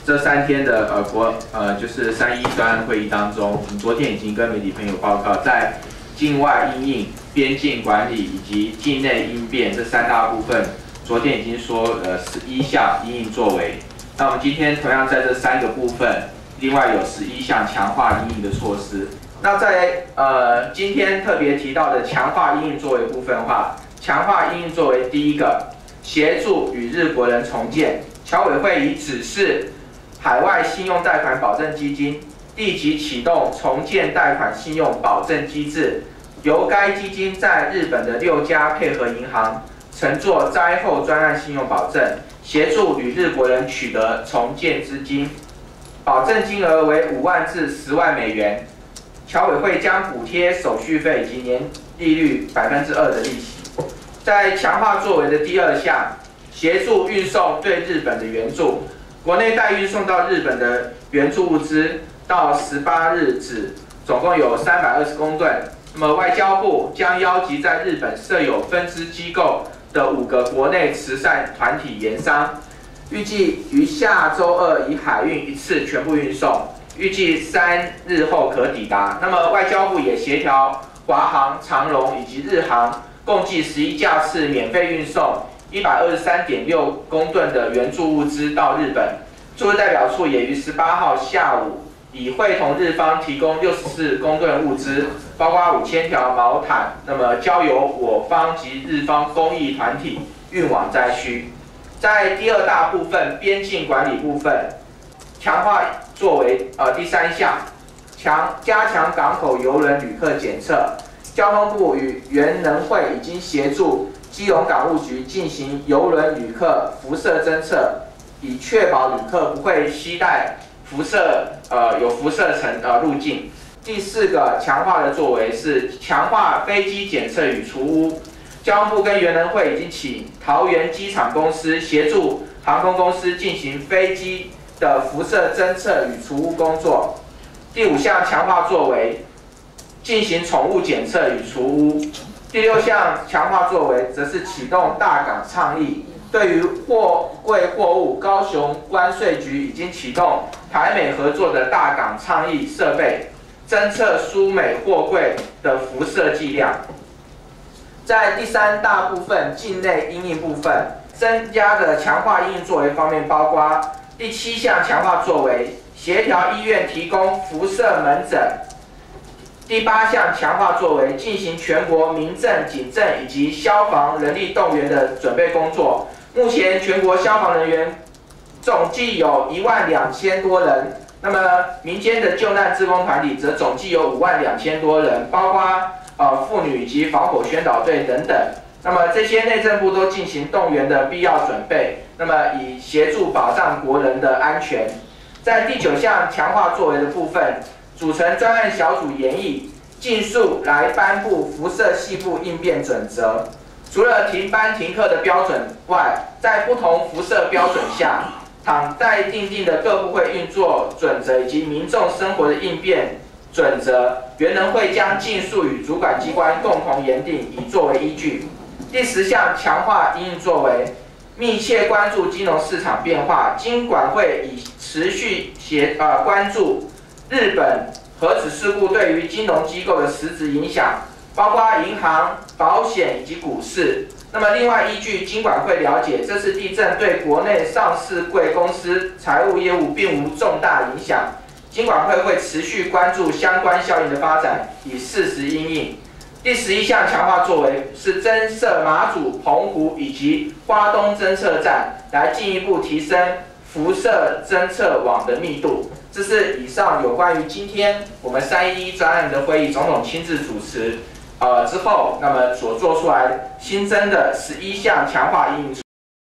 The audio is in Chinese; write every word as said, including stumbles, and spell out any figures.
这三天的呃国呃就是三一专案会议当中，我们昨天已经跟媒体朋友报告，在境外因应、边境管理以及境内应变这三大部分，昨天已经说呃十一项因应作为。那我们今天同样在这三个部分，另外有十一项强化因应的措施。那在呃今天特别提到的强化因应作为部分的话，强化因应作为第一个，协助与日国人重建。侨委会已指示海外信用贷款保证基金立即启动重建贷款信用保证机制，由该基金在日本的六家配合银行承做灾后专案信用保证，协助与日国人取得重建资金，保证金额为五万至十万美元。侨委会将补贴手续费及年利率百分之二的利息。在强化作为的第二项，协助运送对日本的援助。国内待运送到日本的援助物资，到十八日止，总共有三百二十公吨。那么外交部将邀集在日本设有分支机构的五个国内慈善团体研商，预计于下周二以海运一次全部运送，预计三日后可抵达。那么外交部也协调华航、长荣以及日航，共计十一架次免费运送一百二十三点六公吨的援助物资到日本。驻日代表处也于十八号下午已会同日方提供六十四公吨物资，包括五千条毛毯，那么交由我方及日方公益团体运往灾区。在第二大部分边境管理部分，强化作为呃第三项，强加强港口邮轮旅客检测。交通部与原能会已经协助基隆港务局进行邮轮旅客辐射侦测，以确保旅客不会携带辐射呃有辐射层呃入境。第四个强化的作为是强化飞机检测与除污。交通部跟原能会已经请桃园机场公司协助航空公司进行飞机的辐射侦测与除污工作。第五项强化作为，进行宠物检测与除污。第六项强化作为，则是启动大港倡议，对于货柜货物，高雄关税局已经启动台美合作的大港倡议设备，侦测苏美货柜的辐射剂量。在第三大部分境内因应部分，增加的强化因应作为方面，包括第七项强化作为，协调医院提供辐射门诊。第八项强化作为，进行全国民政、警政以及消防人力动员的准备工作。目前全国消防人员总计有一万两千多人，那么民间的救难志工团体则总计有五万两千多人，包括呃妇女以及防火宣导队等等。那么这些内政部都进行动员的必要准备，那么以协助保障国人的安全。在第九项强化作为的部分，组成专案小组研议，尽速来颁布辐射系部应变准则。除了停班停课的标准外，在不同辐射标准下，倘待订定的各部会运作准则以及民众生活的应变准则，原能会将尽速与主管机关共同研定，以作为依据。第十项强化因应作为，密切关注金融市场变化，金管会已持续协呃关注日本核子事故对于金融机构的实质影响，包括银行、保险以及股市。那么，另外依据金管会了解，这次地震对国内上市柜公司财务业务并无重大影响。金管会会持续关注相关效应的发展，以适时因应。第十一项强化作为是增设马祖、澎湖以及花东侦测站，来进一步提升辐射侦测网的密度。这是以上有关于今天我们三一一专案的会议，总统亲自主持，呃之后，那么所做出来新增的十一项强化因应措施。